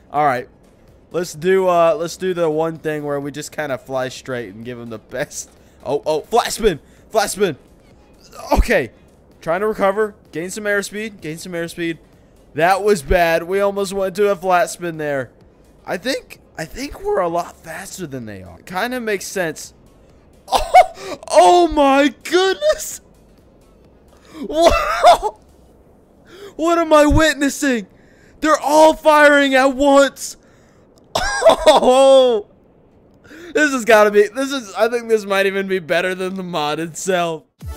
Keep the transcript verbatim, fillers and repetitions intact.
All right. Let's do uh let's do the one thing where we just kind of fly straight and give him the best. Oh, oh, flat spin. Flat spin. Okay. Trying to recover. Gain some airspeed. Gain some airspeed. That was bad. We almost went to a flat spin there. I think I think we're a lot faster than they are. Kind of makes sense. Oh, oh my goodness. Wow. What am I witnessing? They're all firing at once. Oh, this has got to be, this is, I think this might even be better than the mod itself.